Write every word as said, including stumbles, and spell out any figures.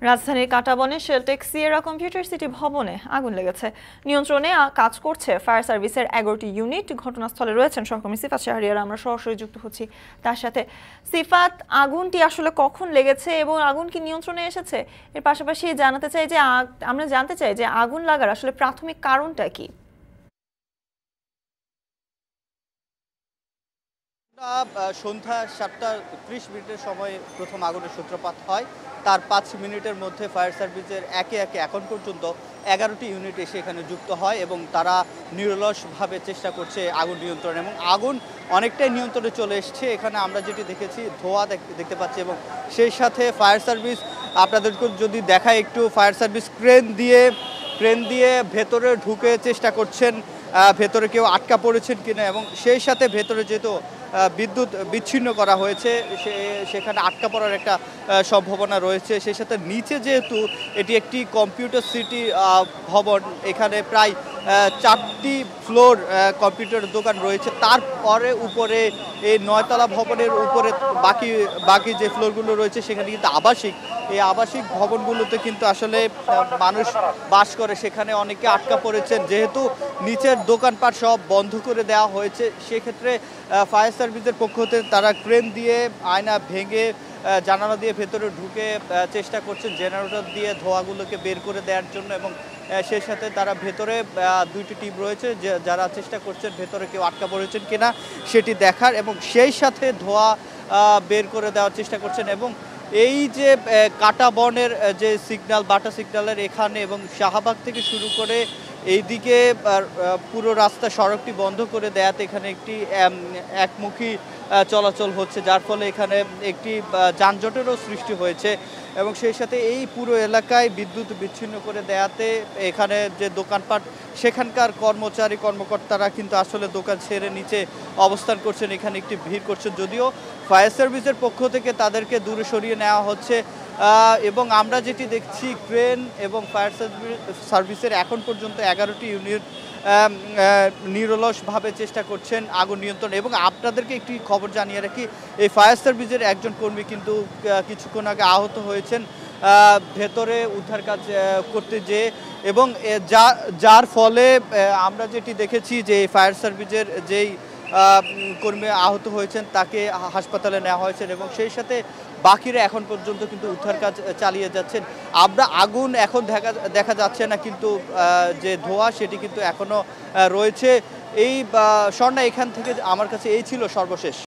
রাজধানীর কাঁটাবনে Sheltech Sierra computer city ভবনে আগুন লেগেছে। নিয়ন্ত্রণে কাজ করছে ফায়ার সার্ভিসের এগারোটি ইউনিট। ঘটনাস্থলে রয়েছেন সহকর্মী সিফাত শাহরিয়ার। আমরা সরাসরি যুক্ত হচ্ছি তার সাথে। সিফাত, আগুনটি আসলে কখন লেগেছে এবং আগুন কি নিয়ন্ত্রণে এসেছে? এর পাশাপাশি জানাতে চাই যে আমরা জানতে চাই যে আগুন লাগার আসলে প্রাথমিক কারণটা কি? সন্ধ্যা সাতটা ত্রিশ মিনিটের সময় প্রথম আগুনের সূত্রপাত হয়। তার পাঁচ মিনিটের মধ্যে ফায়ার সার্ভিসের একে একে এখন পর্যন্ত এগারোটি ইউনিট এসে এখানে যুক্ত হয় এবং তারা নিরলসভাবে চেষ্টা করছে আগুন নিয়ন্ত্রণ, এবং আগুন অনেকটাই নিয়ন্ত্রণে চলে এসছে। এখানে আমরা যেটি দেখেছি ধোঁয়া দেখতে পাচ্ছি, এবং সেই সাথে ফায়ার সার্ভিস আপনাদেরকে যদি দেখায় একটু, ফায়ার সার্ভিস ক্রেন দিয়ে ক্রেন দিয়ে ভেতরে ঢুকে চেষ্টা করছেন ভেতরে কেউ আটকা পড়েছেন কিনা, এবং সেই সাথে ভেতরে যেহেতু বিদ্যুৎ বিচ্ছিন্ন করা হয়েছে সেখানে আটকা পড়ার একটা সম্ভাবনা রয়েছে। সেই সাথে নিচে যেহেতু এটি একটি কম্পিউটার সিটি ভবন, এখানে প্রায় চারটি ফ্লোর কম্পিউটার দোকান রয়েছে, তারপরে উপরে এই নয়তলা ভবনের উপরে বাকি বাকি যে ফ্লোরগুলো রয়েছে সেখানে কিন্তু আবাসিক এই আবাসিক ভবনগুলোতে কিন্তু আসলে মানুষ বাস করে, সেখানে অনেকে আটকা পড়েছেন। যেহেতু নিচের দোকানপাট সব বন্ধ করে দেওয়া হয়েছে, সেক্ষেত্রে ফায়ার সার্ভিসের পক্ষ থেকে তারা ক্রেন দিয়ে আয়না ভেঙে জানালা দিয়ে ভেতরে ঢুকে চেষ্টা করছেন জেনারেটর দিয়ে ধোঁয়াগুলোকে বের করে দেওয়ার জন্য, এবং সেই সাথে তারা ভেতরে দুইটি টিম রয়েছে যারা চেষ্টা করছেন ভেতরে কেউ আটকা পড়েছেন কিনা সেটি দেখার, এবং সেই সাথে ধোঁয়া বের করে দেওয়ার চেষ্টা করছেন। এবং এই যে কাঁটাবনের যে সিগন্যাল বাটা সিগন্যালের এখানে এবং শাহবাগ থেকে শুরু করে এইদিকে পুরো রাস্তা সড়কটি বন্ধ করে দেয়াতে এখানে একটি একমুখী চলাচল হচ্ছে, যার ফলে এখানে একটি যানজটেরও সৃষ্টি হয়েছে, এবং সেই সাথে এই পুরো এলাকায় বিদ্যুৎ বিচ্ছিন্ন করে দেয়াতে এখানে যে দোকানপাট সেখানকার কর্মচারী কর্মকর্তারা কিন্তু আসলে দোকান ছেড়ে নিচে অবস্থান করছেন, এখানে একটি ভিড় করছেন। যদিও ফায়ার সার্ভিসের পক্ষ থেকে তাদেরকে দূরে সরিয়ে নেওয়া হচ্ছে, এবং আমরা যেটি দেখছি ক্রেন এবং ফায়ার সার্ভিসের এখন পর্যন্ত এগারোটি ইউনিট নিরলসভাবে চেষ্টা করছেন আগুন নিয়ন্ত্রণ। এবং আপনাদেরকে একটি খবর জানিয়ে রাখি, এই ফায়ার সার্ভিসের একজন কর্মী কিন্তু কিছুক্ষণ আগে আহত হয়েছেন ভেতরে উদ্ধার কাজ করতে যেয়ে, এবং যা যার ফলে আমরা যেটি দেখেছি যে ফায়ার সার্ভিসের যেই কর্মী আহত হয়েছেন তাকে হাসপাতালে নেওয়া হয়েছে, এবং সেই সাথে বাকিরা এখন পর্যন্ত কিন্তু উদ্ধার কাজ চালিয়ে যাচ্ছেন। আমরা আগুন এখন দেখা দেখা যাচ্ছে না, কিন্তু যে ধোঁয়া সেটি কিন্তু এখনো রয়েছে। এই স্বর্ণা, এখান থেকে আমার কাছে এই ছিল সর্বশেষ।